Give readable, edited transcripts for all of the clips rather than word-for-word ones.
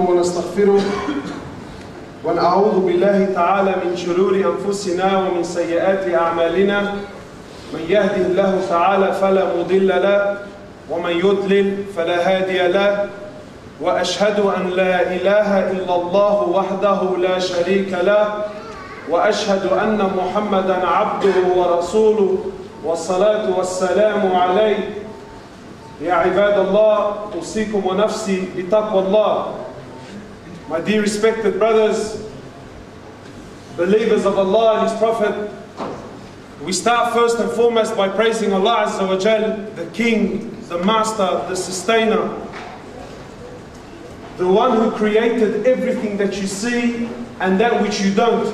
ونستغفره ونعوذ بالله تعالى من شرور أنفسنا ومن سيئات أعمالنا من يهده الله تعالى فلا مضل له ومن يضلل فلا هادي له وأشهد أن لا إله إلا الله وحده لا شريك له وأشهد أن محمدا عبده ورسوله والصلاة والسلام عليه يا عباد الله أوصيكم ونفسي بتقوى الله. My dear respected brothers, believers of Allah and His Prophet, we start first and foremost by praising Allah Azza wa Jal, the King, the Master, the Sustainer, the one who created everything that you see and that which you don't.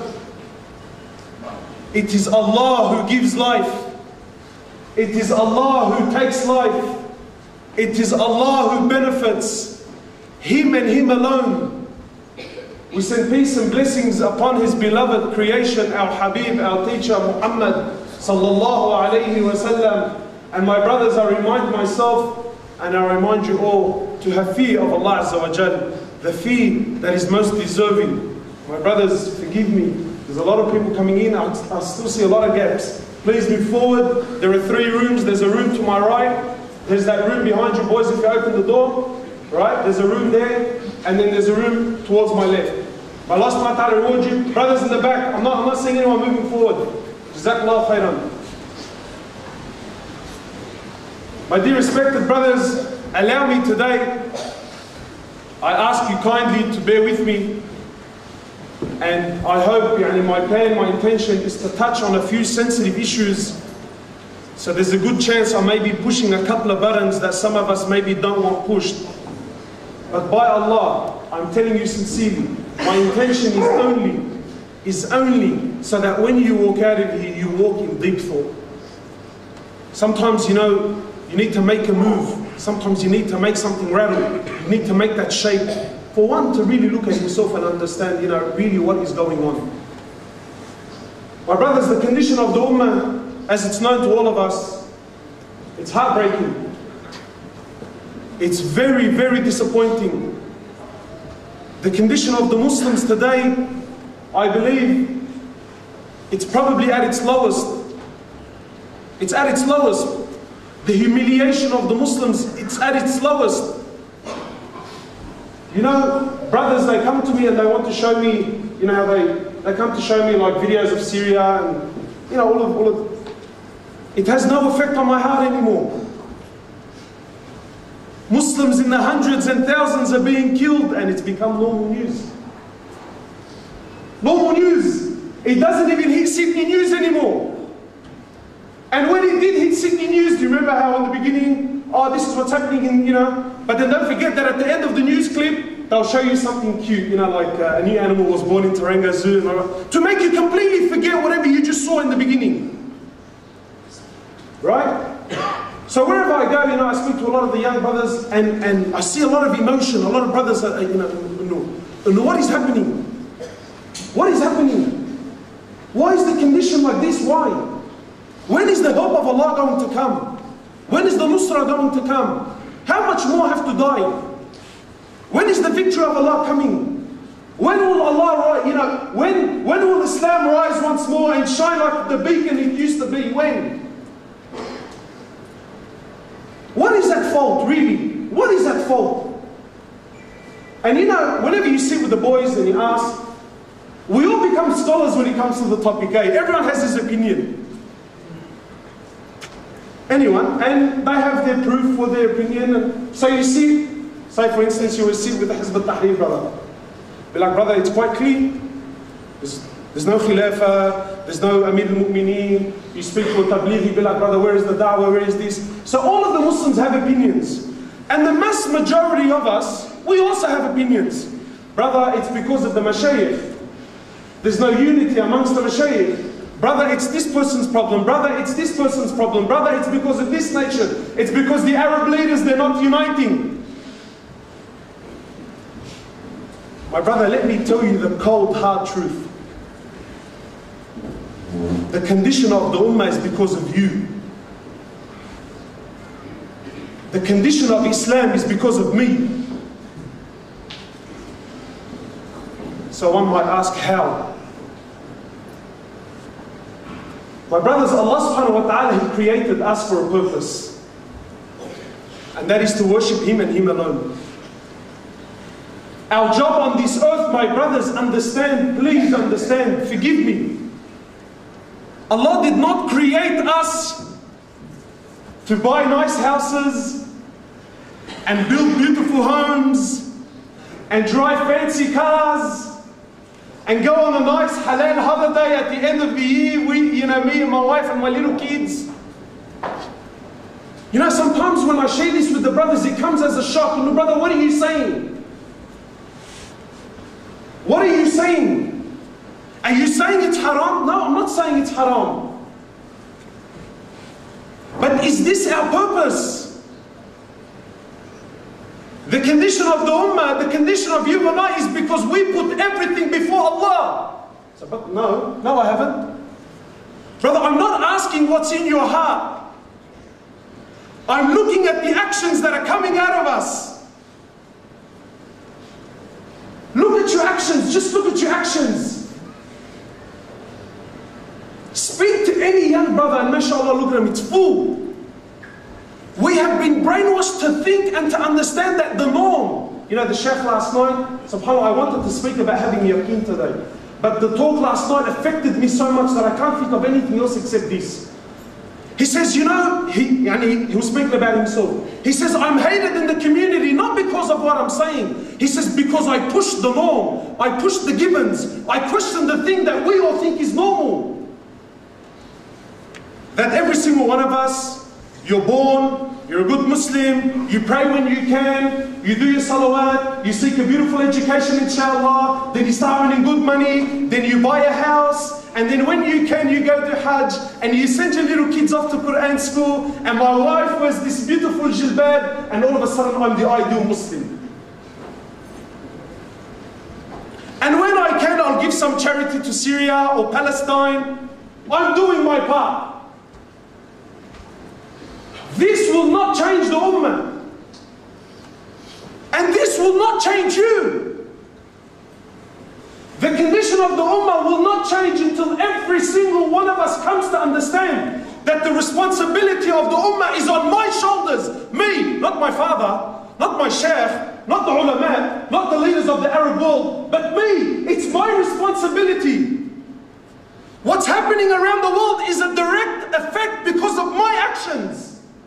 It is Allah who gives life. It is Allah who takes life. It is Allah who benefits. Him and Him alone. We send peace and blessings upon His beloved creation, our Habib, our teacher Muhammad sallallahu alayhi wa sallam. And my brothers, I remind myself and I remind you all to have fear of Allah Azza wa Jal, the fear that is most deserving. My brothers, forgive me. There's a lot of people coming in. I still see a lot of gaps. Please move forward. There are 3 rooms. There's a room to my right. There's that room behind you, boys, if you open the door. Right? There's a room there. And then there's a room towards my left. May Allah subhanahu wa ta'ala reward you. Brothers in the back, I'm not seeing anyone moving forward. Jazakallah khairan. My dear respected brothers, allow me today, I ask you kindly to bear with me. And I hope, my plan, my intention is to touch on a few sensitive issues. So there's a good chance I may be pushing a couple of buttons that some of us maybe don't want pushed. But by Allah, I'm telling you sincerely, my intention is only so that when you walk out of here, you walk in deep thought. Sometimes, you need to make a move. Sometimes you need to make something rattle. You need to make that shape. For one, to really look at himself and understand, really what is going on. My brothers, the condition of the Ummah, as it's known to all of us, it's heartbreaking. It's very, very disappointing. The condition of the Muslims today, I believe, it's probably at its lowest. It's at its lowest. The humiliation of the Muslims, it's at its lowest. Brothers, they come to me and they want to show me, how they come to show me like videos of Syria and, all of it has no effect on my heart anymore. Muslims in the hundreds and thousands are being killed and it's become normal news. Normal news. It doesn't even hit Sydney News anymore. And when it did hit Sydney News, do you remember how in the beginning, this is what's happening in, but then don't forget that at the end of the news clip, they'll show you something cute, like a new animal was born in Taronga Zoo, to make you completely forget whatever you just saw in the beginning. Right? So wherever I go, I speak to a lot of the young brothers and I see a lot of emotion. A lot of brothers are, what is happening? What is happening? Why is the condition like this? Why? When is the help of Allah going to come? When is the Nusra going to come? How much more have to die? When is the victory of Allah coming? When will Allah rise, when will Islam rise once more and shine like the beacon it used to be? When? What is that fault, really? What is that fault? And whenever you sit with the boys and you ask, we all become scholars when it comes to the topic, Everyone has his opinion. Anyone, and they have their proof for their opinion. And so you see, say for instance, you will sit with the Hizb al-Tahrir brother. Be like, brother, it's quite clear. There's no Khilafah, there's no Amir al-Mu'mineen. You speak to a Tablighi, be like, brother, where is the Da'wah, where is this? So all of the Muslims have opinions. And the mass majority of us, we also have opinions. Brother, it's because of the Mashayikh. There's no unity amongst the Mashayikh. Brother, it's this person's problem. Brother, it's this person's problem. Brother, it's because of this nation. It's because the Arab leaders, they're not uniting. My brother, let me tell you the cold, hard truth. The condition of the Ummah is because of you. The condition of Islam is because of me. So one might ask, how? My brothers, Allah subhanahu wa ta'ala, He created us for a purpose. And that is to worship Him and Him alone. Our job on this earth, my brothers, understand, please understand, forgive me. Allah did not create us to buy nice houses and build beautiful homes and drive fancy cars and go on a nice halal holiday at the end of the year, me and my wife and my little kids. You know, sometimes when I share this with the brothers, it comes as a shock. Brother, what are you saying? What are you saying? Are you saying it's haram? No, I'm not saying it's haram. But is this our purpose? The condition of the ummah, the condition of you and I is because we put everything before Allah. So, but no, I haven't. Brother, I'm not asking what's in your heart. I'm looking at the actions that are coming out of us. Look at your actions, just look at your actions. Speak to any young brother and mashallah, look at him, it's full. We have been brainwashed to think and to understand that the norm. You know, the Sheikh last night, subhanAllah, I wanted to speak about having yaqeen today. But the talk last night affected me so much that I can't think of anything else except this. He says, you know, he was speaking about himself. He says, I'm hated in the community not because of what I'm saying. He says, because I push the norm. I push the givens. I question the thing that we all think is normal. That every single one of us, you're born, you're a good Muslim, you pray when you can, you do your salawat, you seek a beautiful education inshallah, then you start earning good money, then you buy a house, and then when you can, you go to Hajj, and you send your little kids off to Quran school, and my wife wears this beautiful jilbab, and all of a sudden I'm the ideal Muslim. And when I can, I'll give some charity to Syria or Palestine. I'm doing my part. This will not change the ummah. And this will not change you. The condition of the ummah will not change until every single one of us comes to understand that the responsibility of the ummah is on my shoulders. Me, not my father, not my sheikh, not the ulama, not the leaders of the Arab world, but me. It's my responsibility. What's happening around the world is a direct effect because of my actions.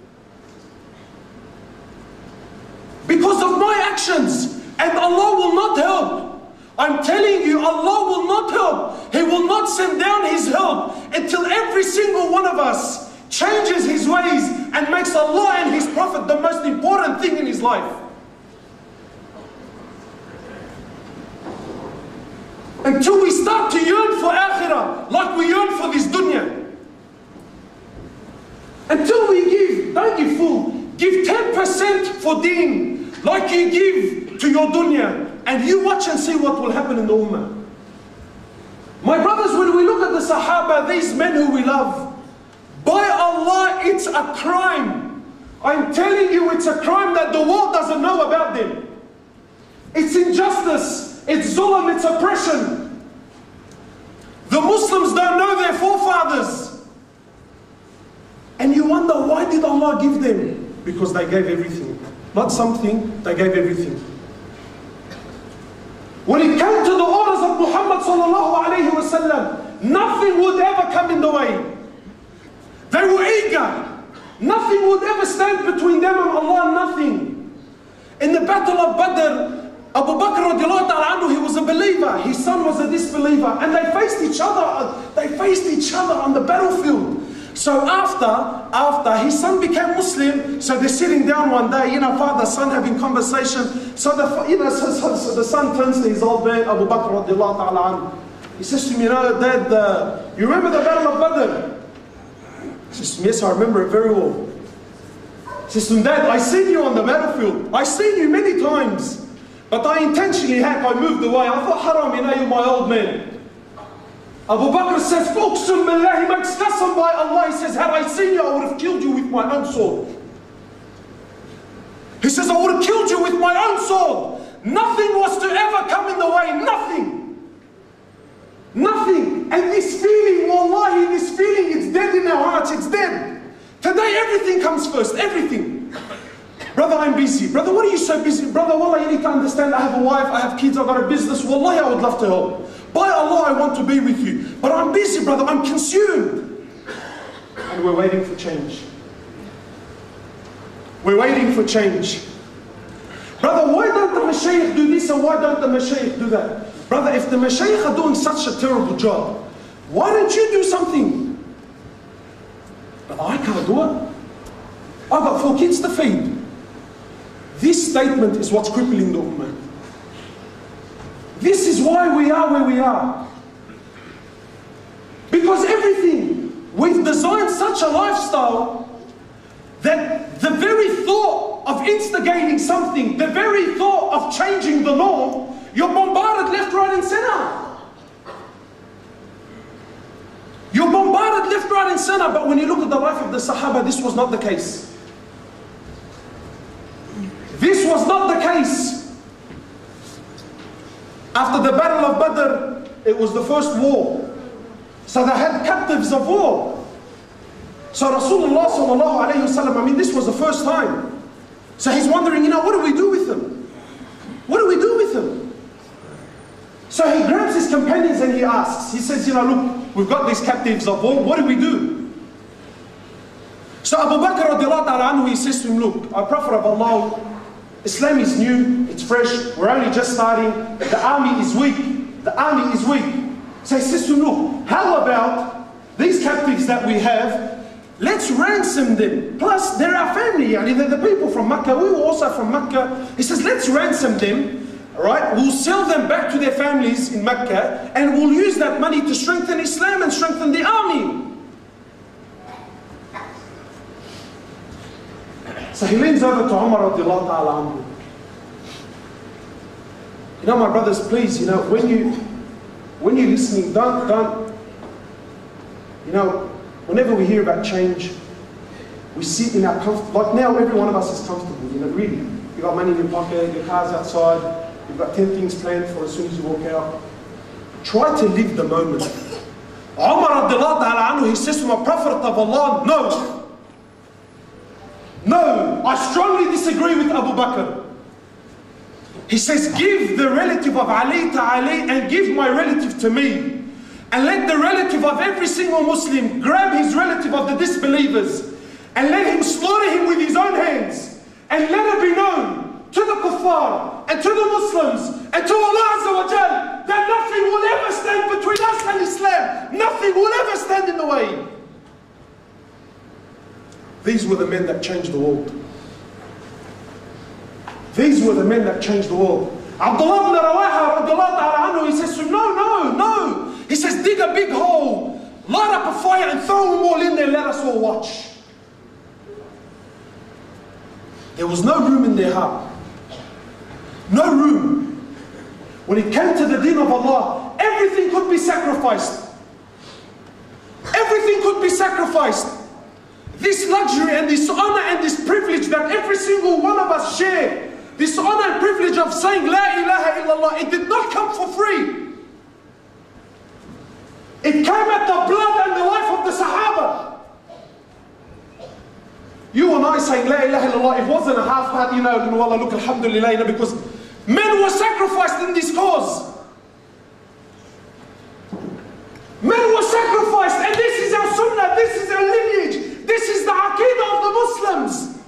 Because of my actions. And Allah will not help. I'm telling you, Allah will not help. He will not send down His help until every single one of us changes his ways and makes Allah and His Prophet the most important thing in his life. Until we start to yearn for akhirah like we yearn for this dunya. Until we give, don't give full, give 10% for deen like you give to your dunya, and you watch and see what will happen in the ummah. My brothers, when we look at the Sahaba, these men who we love, by Allah, it's a crime. I'm telling you, it's a crime that the world doesn't know about them. It's injustice, it's zulm, it's oppression. The Muslims don't know their forefathers. And you wonder, why did Allah give them? Because they gave everything. Not something, they gave everything. When it came to the orders of Muhammad sallallahu alayhi wa sallam, nothing would ever come in the way. They were eager. Nothing would ever stand between them and Allah, nothing. In the battle of Badr, Abu Bakr radiallahu ta'ala anhu, he was a believer, his son was a disbeliever, and they faced each other on the battlefield. So after his son became Muslim, so they're sitting down one day, father, son having conversation. So the son turns to his old man, Abu Bakr radiallahu ta'ala anhu. He says to him, Dad, you remember the battle of Badr? He says to him, yes, I remember it very well. He says to him, Dad, I seen you on the battlefield. I seen you many times. But I intentionally I moved away. I thought, haram, you're my old man. Abu Bakr says, Uqsum billah, he makes qasam by Allah. He says, had I seen you, I would have killed you with my own sword. He says, I would have killed you with my own sword. Nothing was to ever come in the way, nothing. first, everything. Brother, I'm busy. Brother, what are you so busy? Brother, wallah, you need to understand, I have a wife, I have kids, I've got a business. Wallahi, I would love to help. By Allah, I want to be with you. But I'm busy, brother, I'm consumed. And we're waiting for change. We're waiting for change. Brother, why don't the mashayikh do this and why don't the mashayikh do that? Brother, if the mashayikh are doing such a terrible job, why don't you do something? But I can't do it. I've got 4 kids to feed. This statement is what's crippling the ummah. This is why we are where we are. Because everything, we've designed such a lifestyle that the very thought of instigating something, the very thought of changing the norm, you're bombarded left, right and center. You're bombarded left, right and center. But when you look at the life of the Sahaba, this was not the case. This was not the case. After the Battle of Badr, it was the first war. So they had captives of war. So Rasulullah sallallahu alayhi wasallam, I mean, this was the first time. So he's wondering, you know, what do we do with them? What do we do with them? So he grabs his companions and he asks, he says, you know, look, we've got these captives of war, what do we do? So Abu Bakr radiallahu ta'ala anhu, he says to him, look, our Prophet of Allah, Islam is new, it's fresh, we're only just starting, the army is weak, the army is weak. So he says to him, look, how about these captives that we have, let's ransom them. Plus, they're our family, they're the people from Mecca, we were also from Mecca. He says, let's ransom them, right? We'll sell them back to their families in Mecca, and we'll use that money to strengthen Islam and strengthen the army. So he leans over to Umar radiallahu ta'ala anhu. You know, my brothers, please, you know, when you're listening, don't, you know, whenever we hear about change, we sit in our comfort, like now every one of us is comfortable, you know, really. You've got money in your pocket, your car's outside, you've got 10 things planned for as soon as you walk out. Try to live the moment. Umar radiallahu ta'ala anhu, he says to my Prophet of Allah, no. No, I strongly disagree with Abu Bakr. He says, give the relative of Ali to Ali and give my relative to me. And let the relative of every single Muslim grab his relative of the disbelievers and let him slaughter him with his own hands. And let it be known to the kuffar and to the Muslims and to Allah Azza wa Jal that nothing will ever stand between us and Islam. Nothing will ever stand in the way. These were the men that changed the world. These were the men that changed the world. Abdullah ibn Rawaha radiallahu ta'ala anhu, he says to him, no. He says, dig a big hole, light up a fire and throw them all in there, let us all watch. There was no room in their heart. No room. When it came to the deen of Allah, everything could be sacrificed. Everything could be sacrificed. This luxury and this honor and this privilege that every single one of us share, this honor and privilege of saying La ilaha illallah, it did not come for free. It came at the blood and the life of the Sahaba. You and I saying La ilaha illallah, it wasn't a half-heart, you know, wallah, look, alhamdulillah, you know, because men were sacrificed in this cause. Men were sacrificed, and this is our sunnah, this is our lineage. This is the aqidah of the Muslims.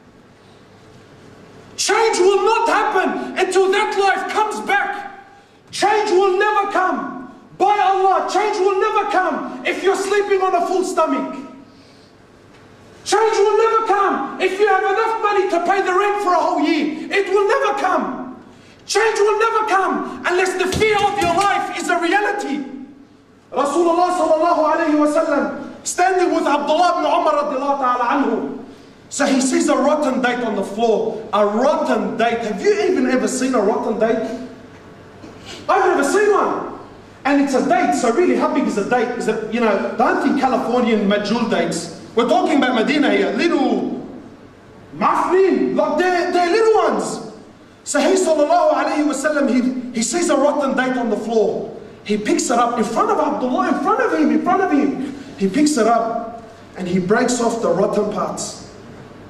Change will not happen until that life comes back. Change will never come. By Allah, change will never come if you're sleeping on a full stomach. Change will never come if you have enough money to pay the rent for a whole year. It will never come. Change will never come unless the fear of your life is a reality. Rasulullah sallallahu alayhi wa sallam, standing with Abdullah ibn Umar radiallahu ta'ala anhu. So he sees a rotten date on the floor. A rotten date. Have you even ever seen a rotten date? I've never seen one. And it's a date, so really how big is a date? Is it, you know, don't think Californian majul dates. We're talking about Medina here. Little mafnin, like they're little ones. So he sallallahu alayhi wa sallam, he sees a rotten date on the floor. He picks it up in front of Abdullah, in front of him. He picks it up and he breaks off the rotten parts.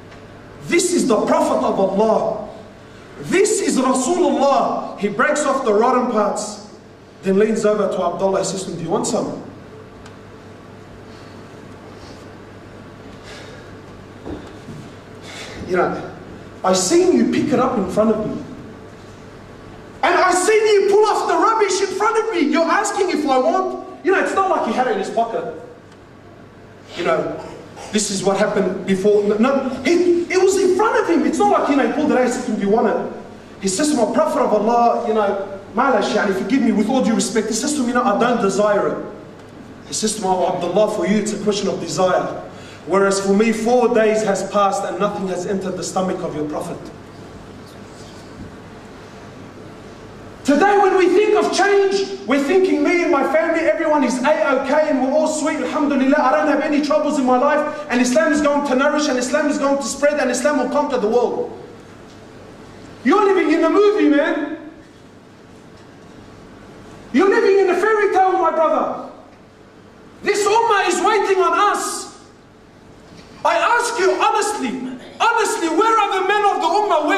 This is the Prophet of Allah. This is Rasulullah. He breaks off the rotten parts, then leans over to Abdullah. He says to him, do you want some? You know, I seen you pick it up in front of me. And I seen you pull off the rubbish in front of me. You're asking if I want. You know, it's not like he had it in his pocket. You know, this is what happened before. No, it was in front of him. It's not like, you know, he pulled it out and said to him, do you want it? He says to my Prophet of Allah, you know, Malash, forgive me with all due respect. He says to me, no, I don't desire it. He says to me, oh, Abdullah, for you it's a question of desire. Whereas for me, 4 days has passed and nothing has entered the stomach of your Prophet. Today when we think of change, we're thinking me and my family, everyone is A-OK and we're all sweet, alhamdulillah, I don't have any troubles in my life, and Islam is going to nourish and Islam is going to spread and Islam will conquer the world. You're living in a movie, man. You're living in a fairy tale, my brother. This ummah is waiting on us. I ask you honestly, where are the men of the ummah?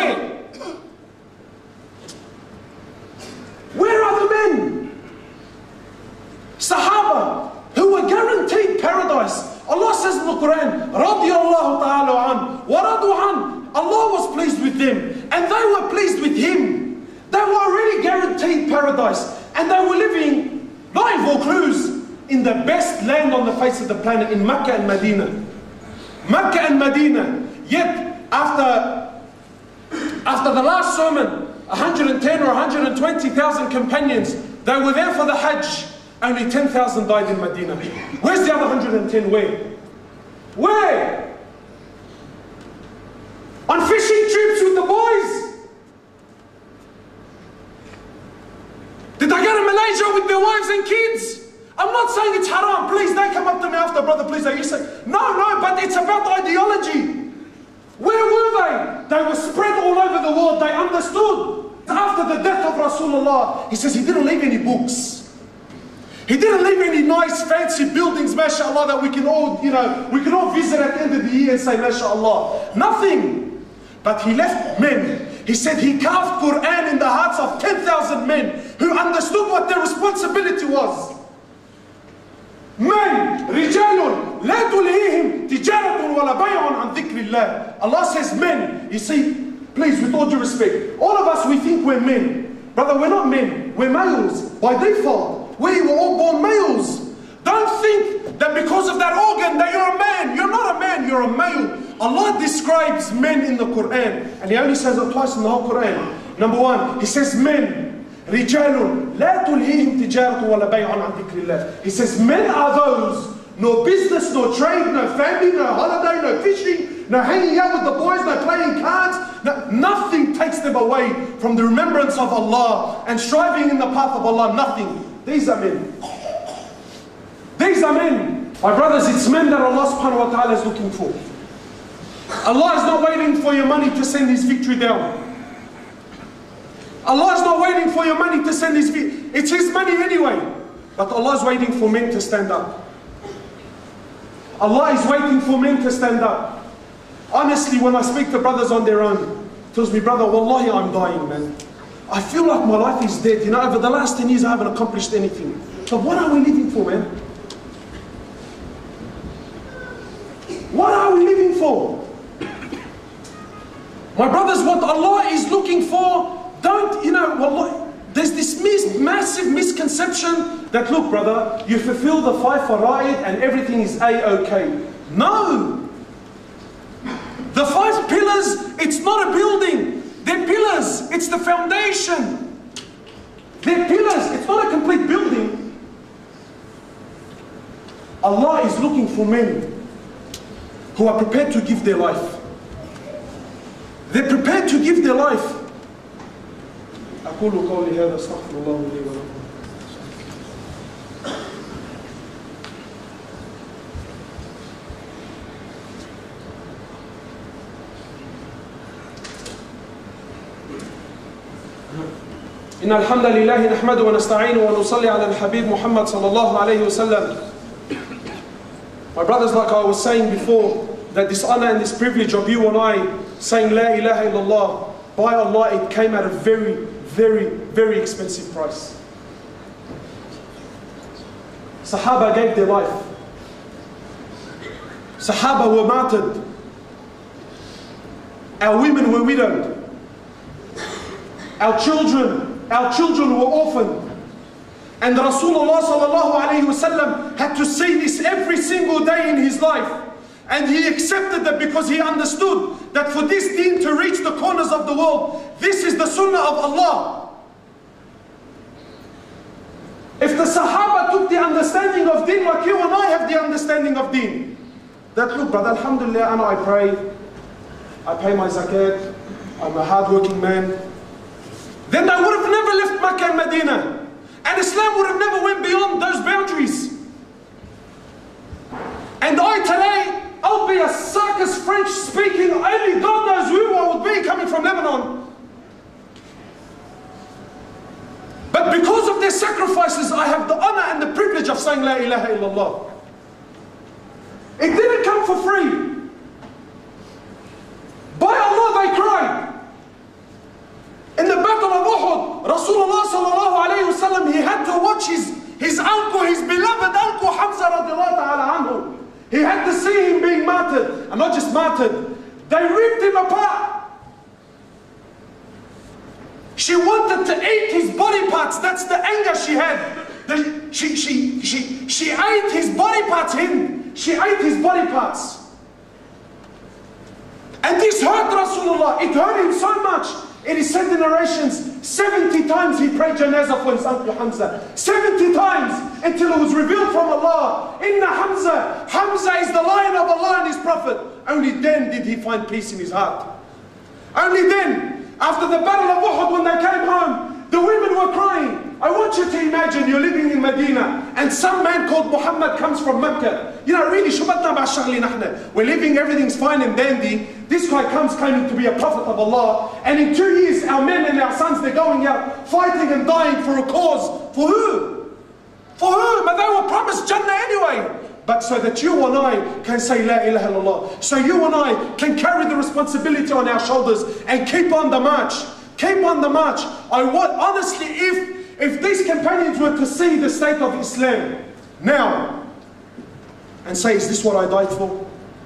Where are the men? Sahaba, who were guaranteed paradise. Allah says in the Quran, رَضِيَ اللَّهُ تَعَالَى عَنْهُ وَرَضُوا عَنْهُ. Allah was pleased with them, and they were pleased with Him. They were already guaranteed paradise, and they were living, not in Vaucluse, in the best land on the face of the planet, in Mecca and Medina. Mecca and Medina. Yet, after the last sermon, 110 or 120,000 companions, they were there for the Hajj. Only 10,000 died in Medina. Where's the other 110? Where? On fishing trips with the boys? Did they go to Malaysia with their wives and kids? I'm not saying it's haram. Please don't come up to me after, brother. Please don't. You say, no, but it's about ideology. Where were they? They were spread all over the world. They understood. After the death of Rasulullah, he says he didn't leave any books. He didn't leave any nice fancy buildings, mashallah, that we can all, you know, we can all visit at the end of the year and say, mashallah. Nothing. But he left men. He said he carved Quran in the hearts of 10,000 men who understood what their responsibility was. Men, رجال لا تلهيهم تجارة ولا بيع عن ذكر الله. Allah says men. You see, please, with all due respect, all of us, we think we're men. Brother, we're not men. We're males. By default, we were all born males. Don't think that because of that organ that you're a man. You're not a man, you're a male. Allah describes men in the Quran, and He only says it twice in the whole Quran. Number one, He says men. رجال لا تلهيهم تجارة ولا بيع عن ذكر الله. He says men are those, no business, no trade, no family, no holiday, no fishing, no hanging out with the boys, no playing cards. No, nothing takes them away from the remembrance of Allah and striving in the path of Allah. Nothing. These are men. These are men. My brothers, it's men that Allah subhanahu wa ta'ala is looking for. Allah is not waiting for your money to send His victory down. Allah is not waiting for your money to send His victory. It's His money anyway. But Allah is waiting for men to stand up. Allah is waiting for men to stand up. Honestly, when I speak to brothers on their own, tells me, brother, wallahi, I'm dying, man. I feel like my life is dead. You know, over the last 10 years, I haven't accomplished anything. But what are we living for, man? What are we living for? My brothers, what Allah is looking for, don't, you know, wallahi, there's this massive misconception that, look, brother, you fulfill the 5 fara'id and everything is A-OK. No! The 5 pillars, it's not a building. They're pillars. It's the foundation. They're pillars. It's not a complete building. Allah is looking for men who are prepared to give their life. They're prepared to give their life. أقول قولي هذا استغفر الله لي ولكم. إن الحمد لله نحمده ونستعينه ونصلي على الحبيب محمد صلى الله عليه وسلم. My brothers, like I was saying before, that this honor and this privilege of you and I saying La ilaha illallah, by Allah, it came at a very, very, very expensive price. Sahaba gave their life. Sahaba were martyred. Our women were widowed. Our children were orphaned. And Rasulullah sallallahu alayhi wasallam had to see this every single day in his life. And he accepted that because he understood that for this deen to reach the corners of the world, this is the sunnah of Allah. If the Sahaba took the understanding of deen like you and I have the understanding of deen, that look brother, alhamdulillah, and I pray, I pay my zakat, I'm a hard-working man, then they would have never left Makkah and Medina. And Islam would have never went beyond those boundaries. And I today, I'll be a circus French speaking, only God knows who I would be coming from Lebanon. But because of their sacrifices, I have the honor and the privilege of saying La ilaha illallah. It didn't come for free. By Allah they cried. In the battle of Uhud, Rasulullah sallallahu alayhi wasallam, he had to watch his uncle, his beloved uncle Hamza radiallahu ta'ala anhu. He had to see him being martyred, and not just martyred, they ripped him apart. She wanted to eat his body parts. That's the anger she had. She ate his body parts. She ate his body parts. And this hurt Rasulullah. It hurt him so much. It is said in narrations, 70 times he prayed janazah for his uncle Hamza. 70 times until it was revealed from Allah. Inna Hamza. Hamza is the lion of Allah and his Prophet. Only then did he find peace in his heart. Only then, after the battle of Uhud, when they came home, the women were crying. I want you to imagine you're living in Medina and some man called Muhammad comes from Mecca. You know, really, we're living, everything's fine and dandy. This guy comes claiming to be a prophet of Allah, and in 2 years our men and our sons, they're going out fighting and dying for a cause. For who? For who? But they were promised Jannah anyway. But so that you and I can say La ilaha illallah. So you and I can carry the responsibility on our shoulders and keep on the march. Keep on the march. I want, honestly, if these companions were to see the state of Islam now and say, is this what I died for?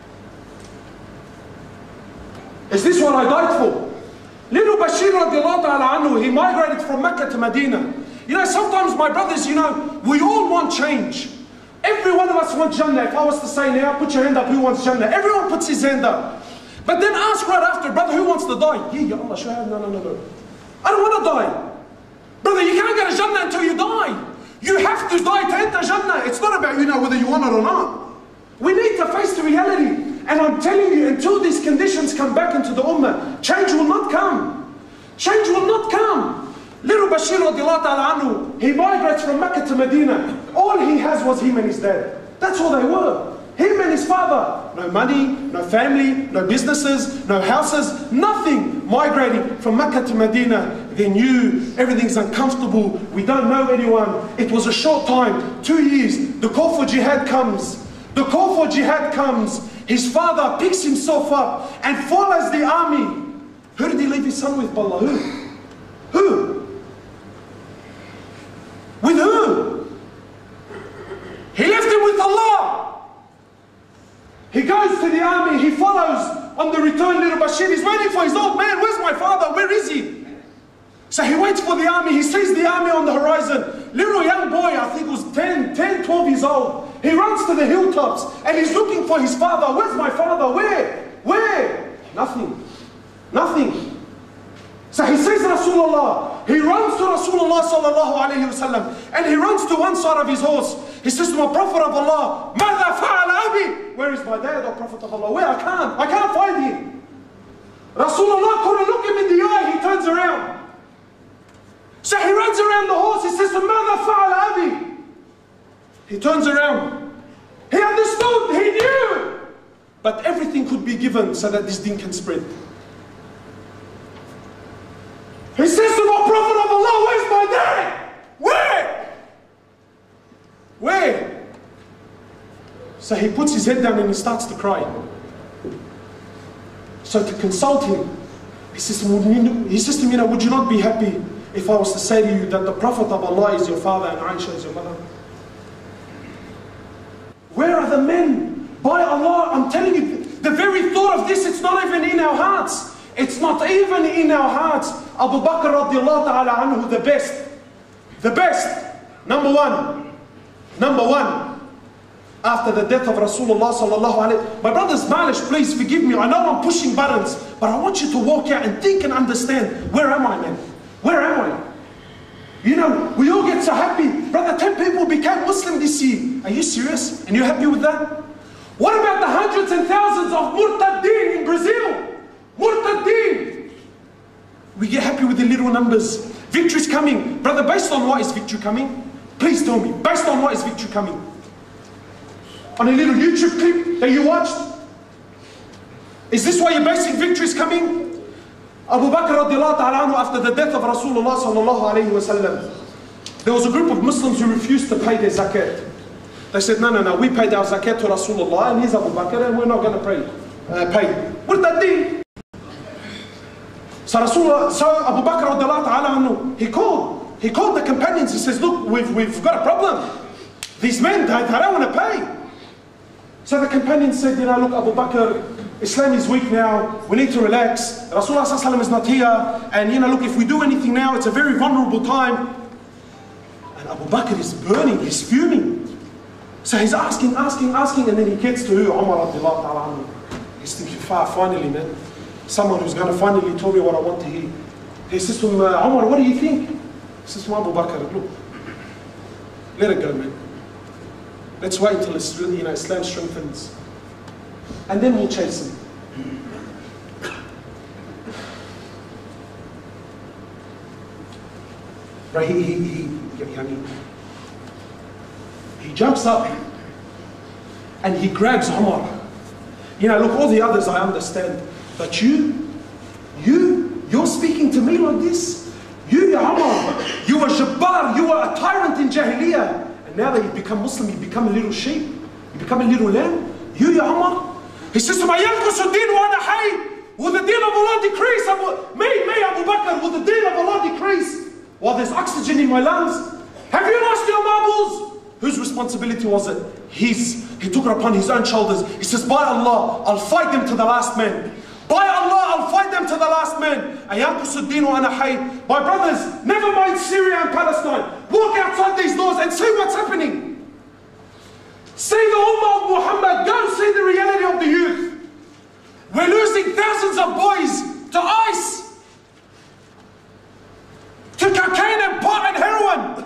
Is this what I died for? Little Bashir radiallahu ta'ala anhu, he migrated from Mecca to Medina. You know, sometimes my brothers, you know, we all want change. Every one of us wants Jannah. If I was to say now, put your hand up, who wants Jannah? Everyone puts his hand up. But then ask right after, brother, who wants to die? Yeah, Allah, shahad, no. I don't want to die. Brother, you can't get a Jannah until you die. You have to die to enter Jannah. It's not about, you know, whether you want it or not. We need to face the reality. And I'm telling you, until these conditions come back into the ummah, change will not come. Change will not come. Little Bashir radiallahu ta'ala anhu, he migrates from Mecca to Medina. All he has was him and his dad. That's all they were. Him and his father. No money, no family, no businesses, no houses, nothing. Migrating from Mecca to Medina. They knew everything's uncomfortable. We don't know anyone. It was a short time, 2 years. The call for jihad comes. The call for jihad comes. His father picks himself up and follows the army. Who did he leave his son with, Wallah? Who? With who? He left him with Allah. He goes to the army, he follows on the return little Bashir. He's waiting for his old man. Where's my father? Where is he? So he waits for the army. He sees the army on the horizon. Little young boy, I think was 10, 12 years old. He runs to the hilltops and he's looking for his father. Where's my father? Where? Nothing. So he sees Rasulullah. He runs to Rasulullah sallallahu alayhi wasallam, and he runs to one side of his horse. He says to my Prophet of Allah, ماذا فعل أبي? Where is my dad, O Prophet of Allah? Where? I can't find him. Rasulullah couldn't look him in the eye. He turns around. So he runs around the horse. He says to ماذا فعل أبي? He turns around. He understood. He knew. But everything could be given so that this deen can spread. He says to my Prophet of Allah, where's my dad? Where? So he puts his head down and he starts to cry. So to consult him, he says to him, you know, would you not be happy if I was to say to you that the Prophet of Allah is your father and Aisha is your mother? Where are the men? By Allah, I'm telling you, the very thought of this, it's not even in our hearts. It's not even in our hearts. Abu Bakr radiallahu ta'ala anhu, the best. The best. Number one. After the death of Rasulullah sallallahu alayhi. My brothers, Malish, please forgive me. I know I'm pushing buttons, but I want you to walk out and think and understand. Where am I, man? Where am I? You know, we all get so happy. Brother, 10 people became Muslim this year. Are you serious? And you're happy with that? What about the hundreds and thousands of Murtaddin in Brazil? Murtaddin! We get happy with the little numbers. Victory's coming. Brother, based on what is victory coming? Please tell me. Based on what is victory coming? On a little YouTube clip that you watched? Is this why your basic victory is coming? Abu Bakr radiallahu ta'ala anhu, after the death of Rasulullah sallallahu alayhi wa sallam, there was a group of Muslims who refused to pay their zakat. They said, no, we paid our zakat to Rasulullah and he's Abu Bakr and we're not going to pay. What did that do? So Abu Bakr radiallahu ta'ala anhu, he called the companions. He says, look, we've got a problem. These men, they don't want to pay. So the companions said, you know, look, Abu Bakr, Islam is weak now, we need to relax. Rasulullah sallallahu alaihi wasallam is not here, and you know, look, if we do anything now, it's a very vulnerable time. And Abu Bakr is burning, he's fuming. So he's asking, and then he gets to who? Umar radiallahu ta'ala anhu. He's thinking, finally, man, someone who's going to finally tell me what I want to hear. He says to him, Umar, what do you think? He says to Abu Bakr, look, let it go, man. Let's wait until Islam strengthens. And then we'll chase him. Right, he jumps up and he grabs Umar. You know, look, all the others I understand, but you're speaking to me like this? You, Umar, you were Jabbar, you were a tyrant in Jahiliyyah. And now that you've become Muslim, you become a little sheep, you become a little lamb. You, Umar. He says to me, will the deen of Allah decrease? Me, Abu Bakr, will the deen of Allah decrease? While there's oxygen in my lungs? Have you lost your marbles? Whose responsibility was it? His. He took it upon his own shoulders. He says, by Allah, I'll fight them to the last man. By Allah, I'll fight them to the last man. My brothers, never mind Syria and Palestine. Walk outside these doors and see what's happening. See the Ummah of Muhammad. Go and see the reality of the youth. We're losing thousands of boys to ice, to cocaine and pot and heroin.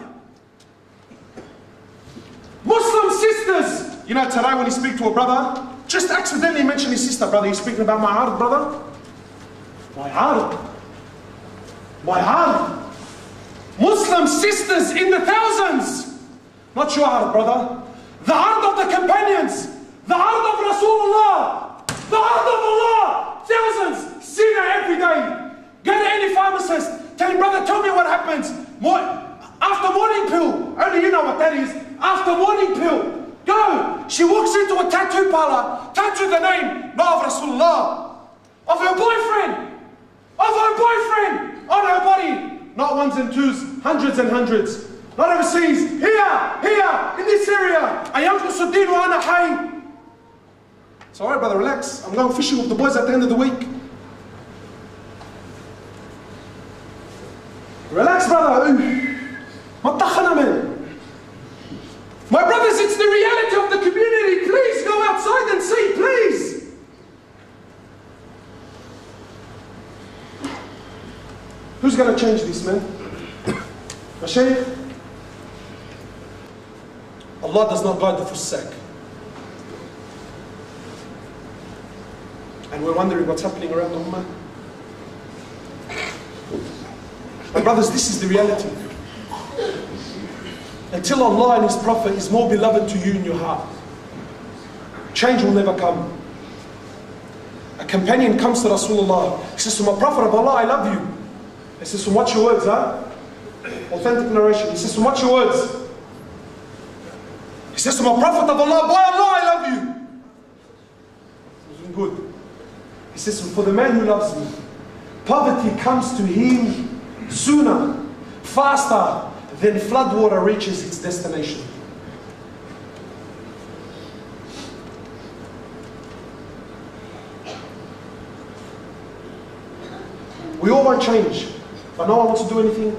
Muslim sisters. You know, today when you speak to a brother, just accidentally mention his sister, brother. You're speaking about my heart, brother? My heart. My heart. Muslim sisters in the thousands. Not your heart, brother. The heart of the companions. The heart of Rasulullah. The heart of Allah. Thousands. Sinner every day. Go to any pharmacist. Tell him, brother, tell me what happens. After morning pill. Only you know what that is. After morning pill. Go! She walks into a tattoo parlor, tattoo the name, not of Rasulullah, of her boyfriend, on her body. Not ones and twos, hundreds and hundreds. Not overseas, here, in this area. Ayanqusuddin wa ana hayy. It's alright, brother, relax. I'm going fishing with the boys at the end of the week. Relax, brother. Matakhana, man. My brothers, it's the reality of the community. Please go outside and see, please. Who's going to change this, man? Mashaykh? Allah does not guide the fussak. And we're wondering what's happening around the ummah. My brothers, this is the reality. Until Allah and His Prophet is more beloved to you in your heart, change will never come. A companion comes to Rasulullah. He says to my Prophet of Allah, I love you. He says, so what's your words, huh? Authentic narration. He says, so what's your words? He says to my Prophet of Allah, by Allah, I love you. Good. He says, for the man who loves me, poverty comes to him sooner, faster than floodwater reaches its destination. We all want change, but no one wants to do anything.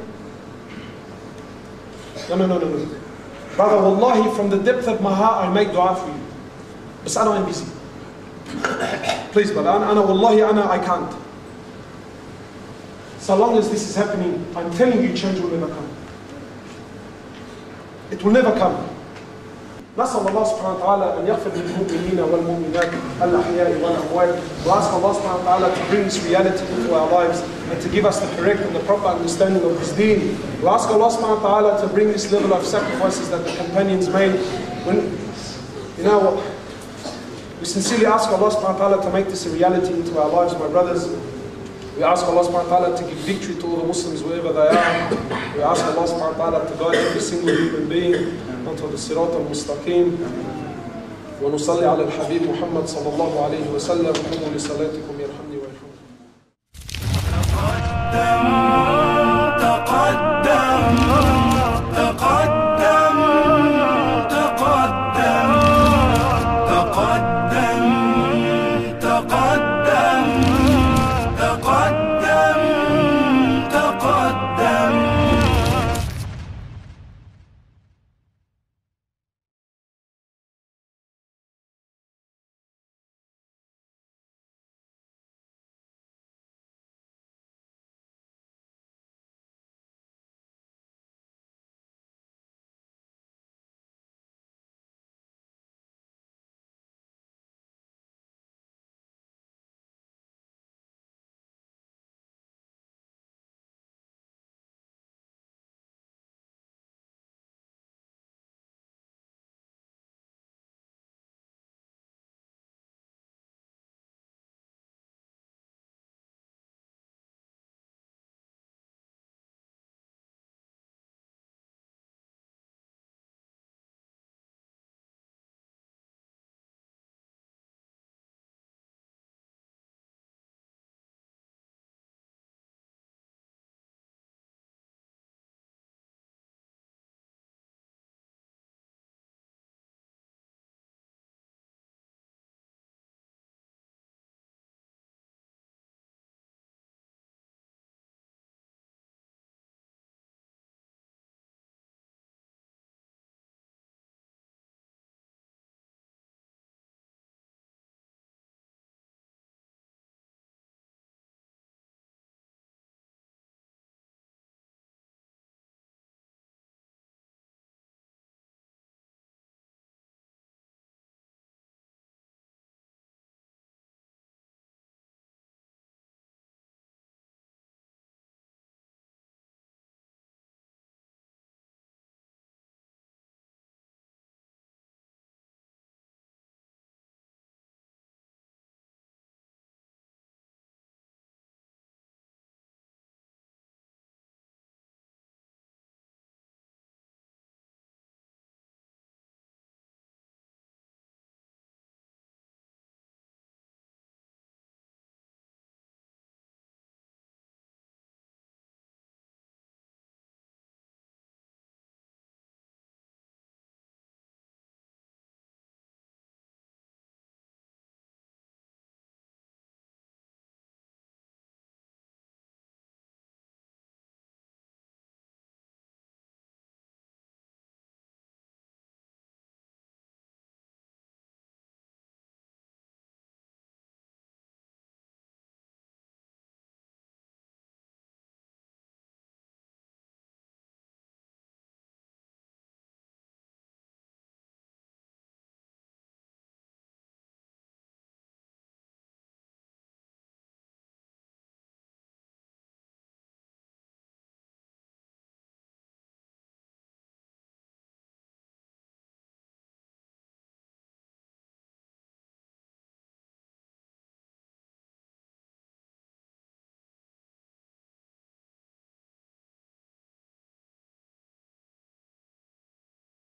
No. Brother, wallahi, from the depth of my heart, I make dua for you. But I know I'm busy. Please, brother, I can't. So long as this is happening, I'm telling you, change will never come. It will never come. نسأل الله سبحانه وتعالى أن يغفر للمؤمنين والمؤمنات الأحياء والأموات. We ask Allah subhanahu wa ta'ala to bring this reality into our lives and to give us the correct and the proper understanding of His deen. We ask Allah subhanahu wa ta'ala to bring this level of sacrifices that the companions made. We sincerely ask Allah subhanahu wa ta'ala to make this a reality into our lives, my brothers. We ask Allah subhanahu wa ta'ala to give victory to all the Muslims wherever they are. We ask Allah subhanahu wa ta'ala to guide every single human being onto the Sirat al-Mustaqim. ونصلي على الحبيب محمد صلى الله عليه وسلم. قوموا لصلاتكم يرحمني ويرحمكم.